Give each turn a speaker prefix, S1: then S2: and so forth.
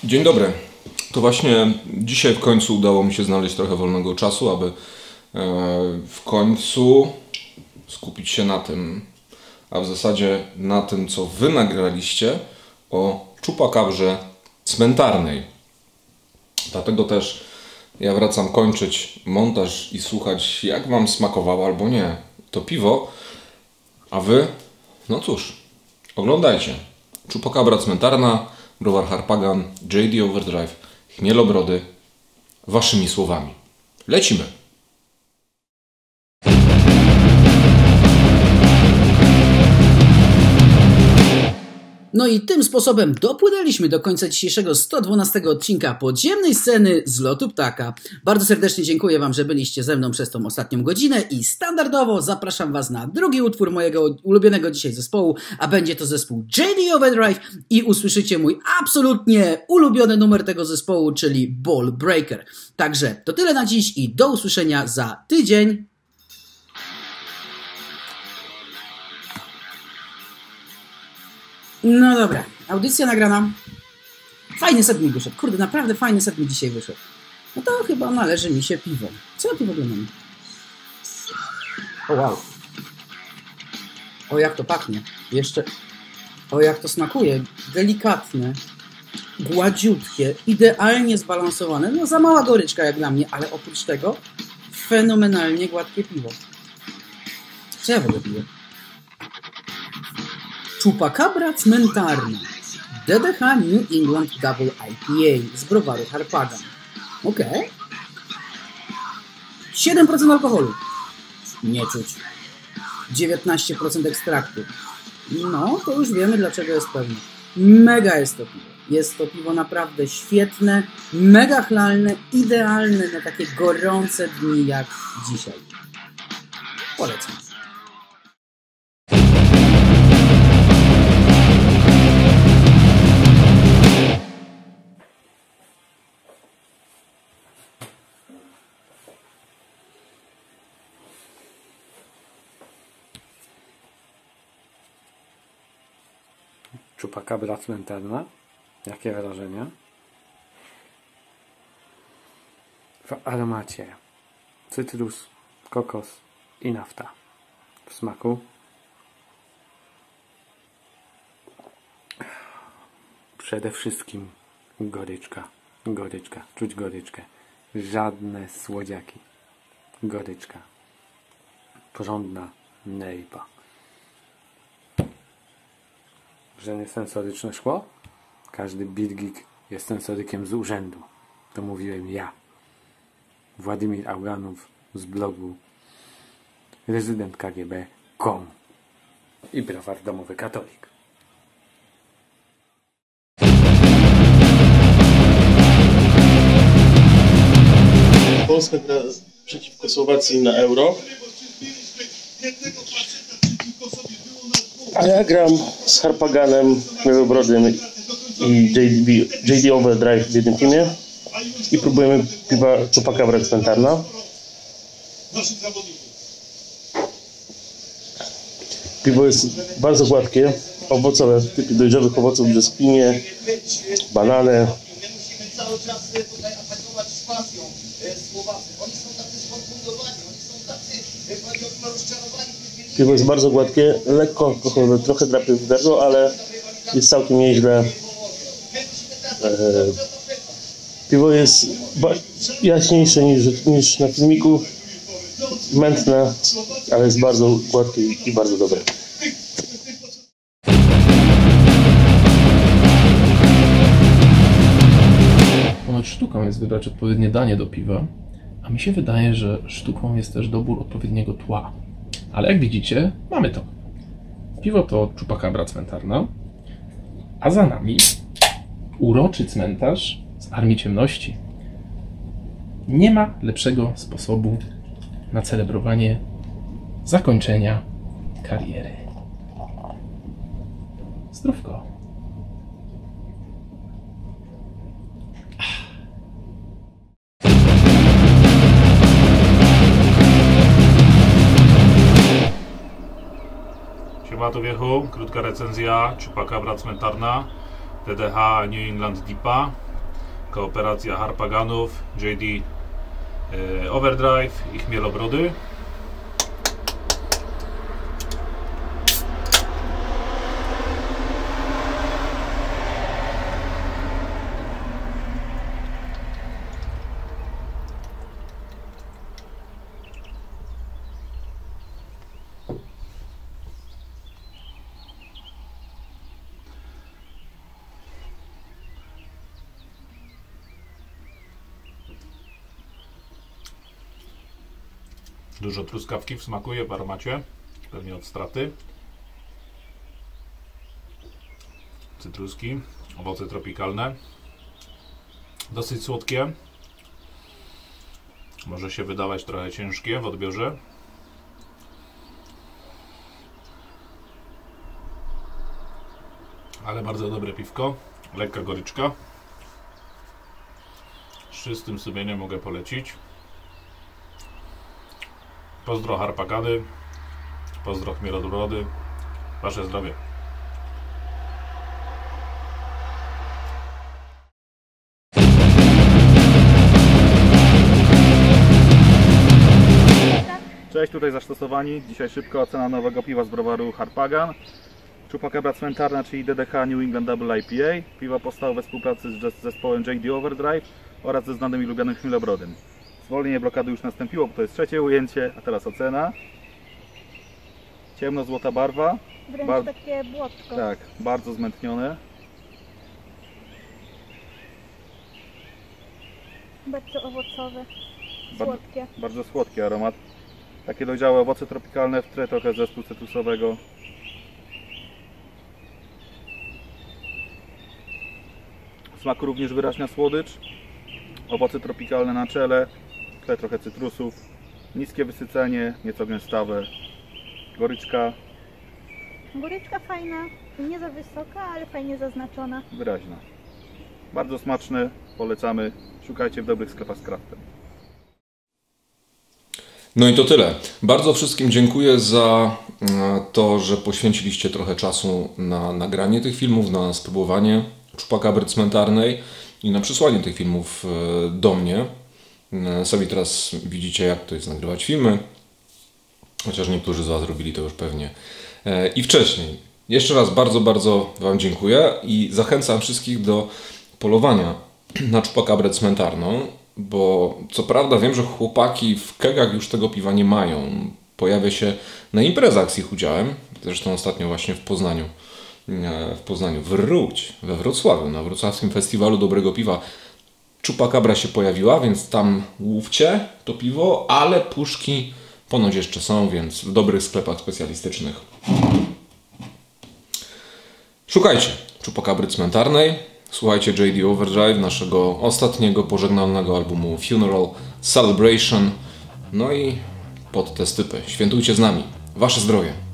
S1: Dzień dobry. To właśnie dzisiaj w końcu udało mi się znaleźć trochę wolnego czasu, aby w końcu skupić się na tym, a w zasadzie na tym, co wy nagraliście o Chupacabrie cmentarnej. Dlatego też ja wracam kończyć montaż i słuchać, jak wam smakowało albo nie to piwo, a wy, no cóż, oglądajcie. Chupacabra cmentarna, browar Harpagan, JD Overdrive, Chmielobrody, waszymi słowami. Lecimy!
S2: No i tym sposobem dopłynęliśmy do końca dzisiejszego 112 odcinka podziemnej sceny z lotu ptaka. Bardzo serdecznie dziękuję wam, że byliście ze mną przez tą ostatnią godzinę i standardowo zapraszam was na drugi utwór mojego ulubionego dzisiaj zespołu, a będzie to zespół JD Overdrive i usłyszycie mój absolutnie ulubiony numer tego zespołu, czyli Ball Breaker. Także to tyle na dziś i do usłyszenia za tydzień. No dobra, audycja nagrana. Fajny set mi wyszedł. Kurde, naprawdę fajny set mi dzisiaj wyszedł. No to chyba należy mi się piwo. Co ja tu w ogóle mam? O wow. O jak to pachnie. Jeszcze. O jak to smakuje. Delikatne. Gładziutkie. Idealnie zbalansowane. No za mała goryczka jak dla mnie, ale oprócz tego fenomenalnie gładkie piwo. Co ja w ogóle piję? Chupacabra cmentarna. DDH New England Double IPA z browaru Harpagan. Okej. 7% alkoholu. Nie czuć. 19% ekstraktu. No, to już wiemy, dlaczego jest pewne. Mega jest to piwo. Jest to piwo naprawdę świetne, mega chlalne, idealne na takie gorące dni jak dzisiaj. Polecam.
S3: Chupacabra cmentarna. Jakie wrażenia? W aromacie cytrus, kokos i nafta. W smaku przede wszystkim goryczka. Goryczka. Czuć goryczkę. Żadne słodziaki. Goryczka. Porządna nejpa. Że nie sensoryczne szkło? Każdy bitgeek jest sensorykiem z urzędu. To mówiłem ja. Władimir Auganów z blogu rezydent KGB.com i browar domowy katolik.
S4: Polska gra przeciwko Słowacji na Euro. A ja gram z Harpaganem, Chmielobrodym i JD Overdrive w jednym teamie i próbujemy piwa Chupacabra cmentarna. Piwo jest bardzo gładkie, owocowe, w typie dojrzałych owoców, brzoskwinie, banany. Piwo jest bardzo gładkie, lekko alkoholowe, trochę drapie w gardło, ale jest całkiem nieźle. Piwo jest jaśniejsze niż na filmiku, mętne, ale jest bardzo gładkie i bardzo dobre.
S5: Ponoć sztuką jest wybrać odpowiednie danie do piwa, a mi się wydaje, że sztuką jest też dobór odpowiedniego tła. Ale jak widzicie, mamy to. Piwo to Chupacabra cmentarna, a za nami uroczy cmentarz z Armii Ciemności. Nie ma lepszego sposobu na celebrowanie zakończenia kariery. Zdrówko.
S6: Siema tu wiechu, krótka recenzja Chupacabra cmentarna. DDH New England DIPA. Kooperacja Harpaganów, JD Overdrive i Chmielobrody. Dużo truskawki smakuje w aromacie, pewnie od straty. Cytruski, owoce tropikalne. Dosyć słodkie. Może się wydawać trochę ciężkie w odbiorze. Ale bardzo dobre piwko. Lekka goryczka. Z czystym sumieniem mogę polecić. Pozdro Harpagany, pozdro Chmielobrody, wasze zdrowie.
S7: Cześć, tutaj Zasztosowani. Dzisiaj szybka ocena nowego piwa z browaru Harpagan. Chupacabra Cmentarna, czyli DDH New England Double IPA. Piwo powstało we współpracy z zespołem JD Overdrive oraz ze znanym i lubianym Chmielobrodym. Zwolnienie blokady już nastąpiło, bo to jest trzecie ujęcie, a teraz ocena. Ciemno-złota barwa.
S8: Wręcz takie błotko.
S7: Tak, bardzo zmętnione.
S8: Bardzo owocowe, słodkie.
S7: Bardzo słodki aromat. Takie dojrzałe owoce tropikalne w tle trochę zespół cytrusowego. W smaku również wyraźna słodycz. Owoce tropikalne na czele, w tle trochę cytrusów. Niskie wysycenie, nieco gęstawe. Goryczka.
S8: Goryczka fajna, nie za wysoka, ale fajnie zaznaczona.
S7: Wyraźna. Bardzo smaczne, polecamy. Szukajcie w dobrych sklepach z craftem.
S1: No i to tyle. Bardzo wszystkim dziękuję za to, że poświęciliście trochę czasu na nagranie tych filmów, na spróbowanie Chupacabry cmentarnej i na przysłanie tych filmów do mnie. Sami teraz widzicie, jak to jest nagrywać filmy, chociaż niektórzy z Was robili to już pewnie i wcześniej. Jeszcze raz bardzo Wam dziękuję i zachęcam wszystkich do polowania na Chupacabrę cmentarną, bo co prawda wiem, że chłopaki w kegach już tego piwa nie mają. Pojawia się na imprezach z ich udziałem, zresztą ostatnio właśnie we Wrocławiu, na wrocławskim festiwalu dobrego piwa Chupacabra się pojawiła, więc tam łówcie to piwo, ale puszki ponoć jeszcze są, więc w dobrych sklepach specjalistycznych. Szukajcie Chupacabry cmentarnej, słuchajcie JD Overdrive, naszego ostatniego pożegnalnego albumu Funeral Celebration, no i pod te stypy. Świętujcie z nami. Wasze zdrowie.